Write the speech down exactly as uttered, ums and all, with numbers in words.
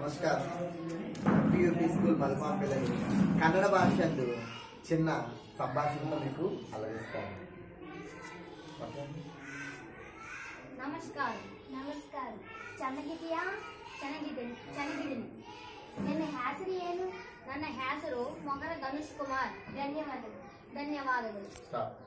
ನಮಸ್ಕಾರ. P U P school ಮಲ್ಪಾಂಪೆಯಲ್ಲಿ ಕನ್ನಡ ಭಾಷೆಯದ್ದು చిన్న సంభాషణతో మీకు అలరిస్తాను. ನಮಸ್ಕಾರ. ನಮಸ್ಕಾರ. ಚೆನ್ನಾಗಿದೆಯಾ? ಚೆನ್ನಾಗಿದ್ದೇನೆ. ಚೆನ್ನಾಗಿದ್ದೀನಿ. ನಿನ್ನ ಹೆಸರು ಏನು? ನನ್ನ ಹೆಸರು ಮೊಗರ ಧನುಷ್ ಕುಮಾರ್. ಧನ್ಯವಾದಗಳು. ಧನ್ಯವಾದಗಳು.